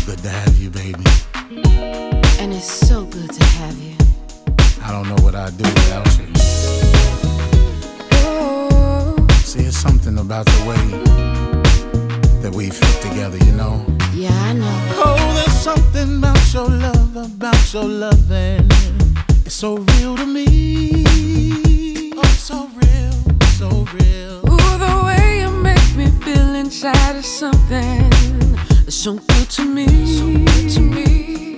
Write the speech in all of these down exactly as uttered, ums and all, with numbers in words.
good to have you, baby. And it's so good to have you. I don't know what I'd do without you. Oh. See, it's something about the way that we fit together, you know? Yeah, I know. Oh, there's something about your love, about your loving. It's so real to me. Oh, so real, so real. Ooh, the way you make me feel inside is something that's so good to me. So good to me.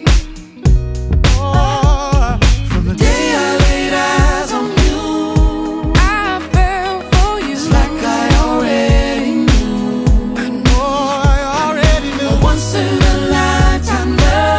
Oh, from the day I laid eyes on you, I fell for you. it's like I already knew. I know I already knew. A once in a lifetime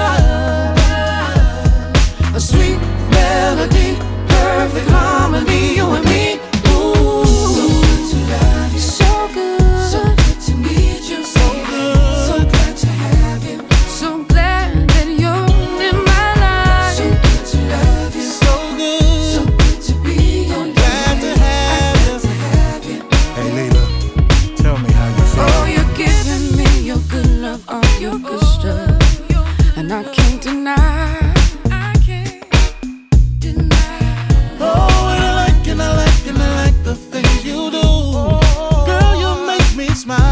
love, a sweet melody, perfect harmony, you and me. Ooh, so good to love you, So good. so good to meet you, so good, so glad to have you, So glad that you're in my life. so good to love you, so good, so good to be your glad to have you, to have you. Hey Leela, tell me how you feel. Oh, you're giving me your good love, all your good stuff, and I can't deny. I can't deny. Oh, and I like, and I like, and I like the things you do. Girl, you make me smile.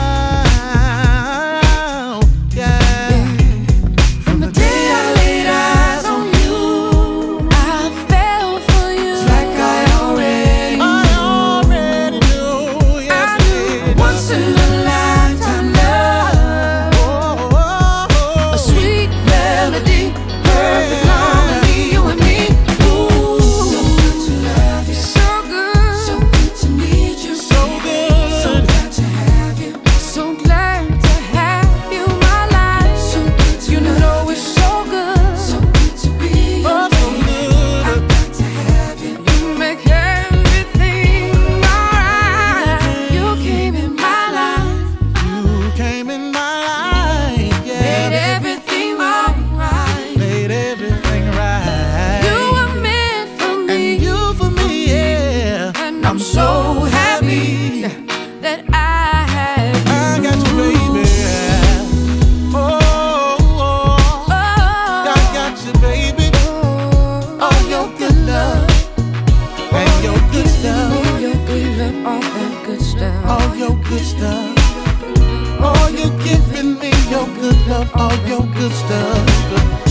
Yeah. From the day I laid eyes on you, I fell for you. it's like I already, I already knew. Yes, I knew. it did. Once in a lifetime love. Oh, oh, oh. A sweet melody, perfect harmony, you and me. Ooh, So good to love you, so good, so good to meet you, so good, so glad to have you, so glad to have you in my life. so good to You know it's so good. so good to be your baby. I got to have you. You make everything alright. You came in my life, You came in my life, made yeah, everything alright. made everything right. You were meant for and me, you for me, yeah. and I'm so happy that I have you. I got you, baby. Oh, oh, Oh, I got you, baby. oh, All your good love and your good stuff, oh, your good love, all that good stuff. all your good stuff. Oh, you giving me your good love, all your good stuff.